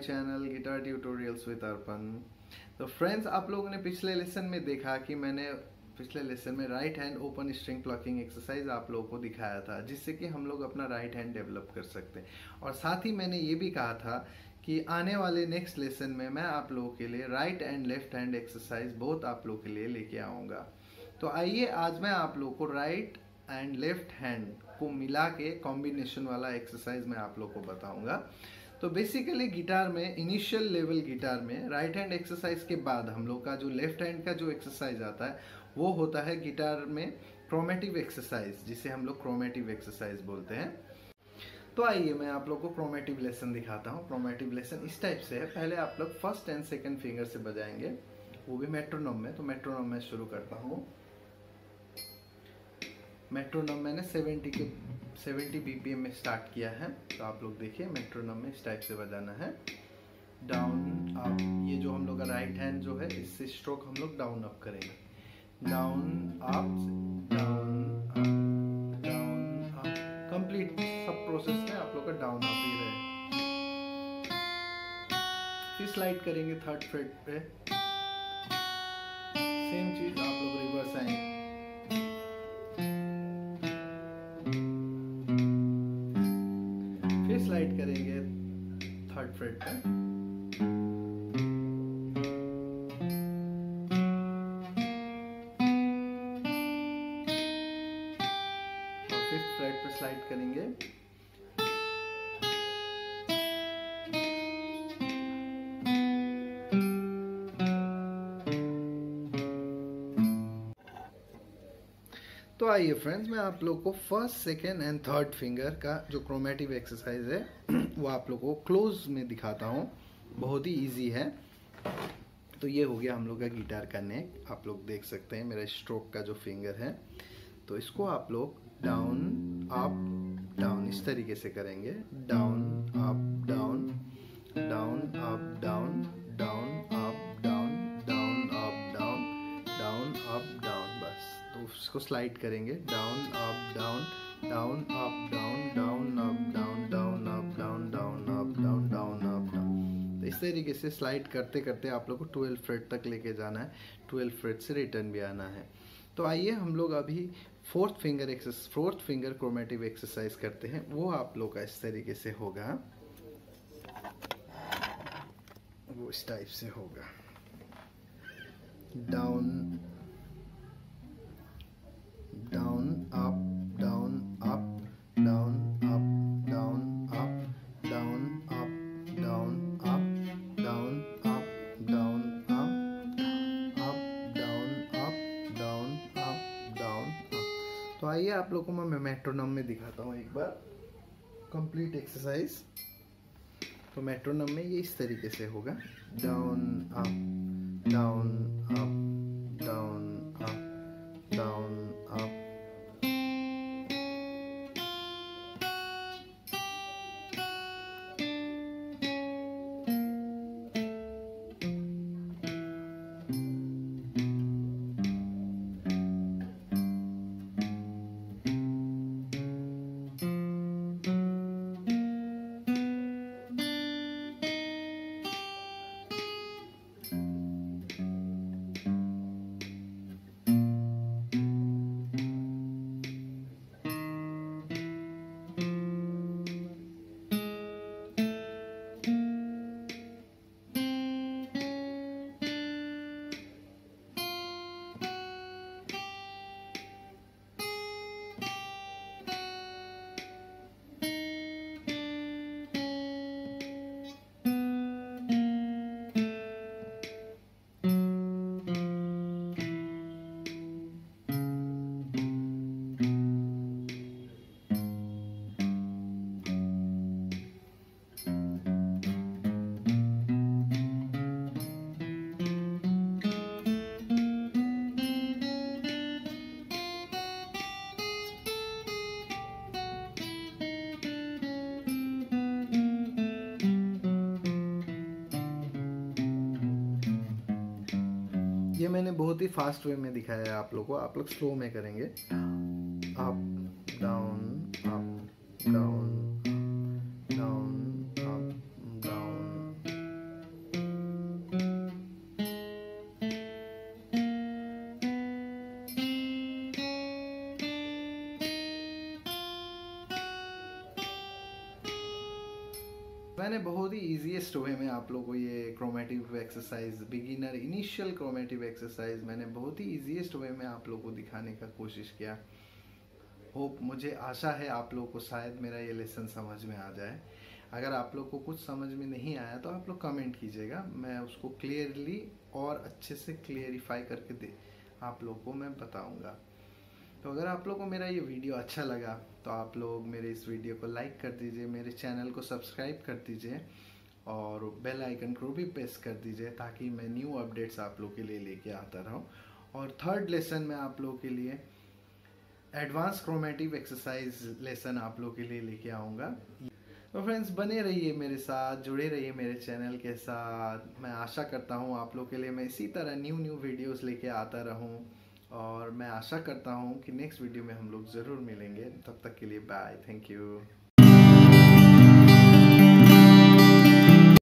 Channel guitar tutorials with Arpan. तो friends, आप लोगों ने पिछले लेसन में देखा कि मैंने पिछले लेसन में right hand open string plucking exercise आप लोगों को दिखाया था, जिससे कि हम लोग अपना राइट हैंड डेवलप कर सकते हैं। और साथ ही मैंने ये भी कहा था कि आने वाले नेक्स्ट लेसन में मैं आप लोगों के लिए right and left hand exercise बहुत आप लोगों के लिए लेके आऊँगा। तो आइए आज मैं आप लोगों को राइट एंड लेफ्ट हैंड को मिला के कॉम्बिनेशन वाला एक्सरसाइज मैं आप लोग को बताऊंगा। तो बेसिकली गिटार में इनिशियल लेवल गिटार में राइट हैंड एक्सरसाइज के बाद हम लोग का जो लेफ्ट हैंड का जो एक्सरसाइज आता है वो होता है गिटार में क्रोमेटिव एक्सरसाइज, जिसे हम लोग क्रोमेटिव एक्सरसाइज बोलते हैं। तो आइए मैं आप लोग को क्रोमेटिव लेसन दिखाता हूँ। क्रोमेटिव लेसन इस टाइप से है। पहले आप लोग फर्स्ट एंड सेकेंड फिंगर से बजाएंगे, वो भी मेट्रोनोम में। तो मेट्रोनोम में शुरू करता हूँ। मेट्रोनोम मैंने 70 बीपीएम में स्टार्ट किया है। तो आप लोग देखिए, मेट्रोनोम में इस टाइप से बजाना है, डाउन अप। ये जो हम लोग का राइट हैंड जो है, इससे स्ट्रोक हम लोग डाउन अप करेंगे। Down up, down up, down up. Complete सब प्रोसेस में आप लोग का डाउन अप ही रहे। फिर स्लाइड करेंगे थर्ड फ्रेट पे, सेम चीज आप लोग रिवर्स आएंगे। स्लाइड करेंगे थर्ड फ्रेट पे, और फिफ्थ फ्रेट पे स्लाइड करेंगे। तो आइए फ्रेंड्स, मैं आप लोग को first second and third finger का जो क्रोमेटिव एक्सरसाइज है वो आप लोग को क्लोज में दिखाता हूँ। बहुत ही इजी है। तो ये हो गया हम लोग का गिटार का नेक। आप लोग देख सकते हैं मेरा स्ट्रोक का जो फिंगर है। तो इसको आप लोग डाउन अप डाउन इस तरीके से करेंगे। Down up down, down up down, down up down, down up down, down up down. बस तो उसको स्लाइड करेंगे, down up down, down up down, down up down, down up down, down up down, down up down. तो इस तरीके से slide करते करते आप लोग को 12 फ्रेट तक लेके जाना है। 12 फ्रेट से रिटर्न भी आना है। तो आइए हम लोग अभी फोर्थ फिंगर क्रोमेटिव एक्सरसाइज करते हैं। वो आप लोग का इस तरीके से होगा, वो इस टाइप से होगा। Down down up down up down up down up down up down up down up down up up down up down up down up. तो आइए आप लोगों को मैं मेट्रोनोम में दिखाता हूँ एक बार कंप्लीट एक्सरसाइज। तो मेट्रोनोम में ये इस तरीके से होगा, down up down up down up down up. ये मैंने बहुत ही फास्ट वे में दिखाया है आप लोगों को। आप लोग स्लो में करेंगे, up down up down down up down मैंने बहुत ही ईजीएस्ट वे में आप लोगों को ये chromatic exercise, beginner initial chromatic exercise मैंने बहुत ही ईजीएस्ट वे में आप लोगों को दिखाने का कोशिश किया। होप, मुझे आशा है आप लोगों को शायद मेरा ये लेसन समझ में आ जाए। अगर आप लोग को कुछ समझ में नहीं आया तो आप लोग कमेंट कीजिएगा, मैं उसको क्लियरली और अच्छे से क्लियरिफाई करके दे आप लोग को मैं बताऊंगा। तो अगर आप लोग को मेरा ये वीडियो अच्छा लगा तो आप लोग मेरे इस वीडियो को लाइक कर दीजिए, मेरे चैनल को सब्सक्राइब कर दीजिए और बेल आइकन को भी प्रेस कर दीजिए ताकि मैं न्यू अपडेट्स आप लोग के लिए लेके आता रहूं। और थर्ड लेसन में आप लोग के लिए एडवांस क्रोमेटिव एक्सरसाइज लेसन आप लोग के लिए लेके आऊँगा। तो फ्रेंड्स, बने रहिए मेरे साथ, जुड़े रहिए मेरे चैनल के साथ। मैं आशा करता हूँ आप लोग के लिए मैं इसी तरह न्यू वीडियोस लेके आता रहूँ और मैं आशा करता हूँ कि नेक्स्ट वीडियो में हम लोग ज़रूर मिलेंगे। तब तक के लिए बाय, थैंक यू।